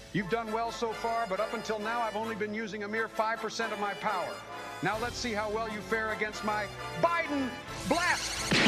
You've done well so far, but up until now, I've only been using a mere 5% of my power. Now let's see how well you fare against my Biden blast!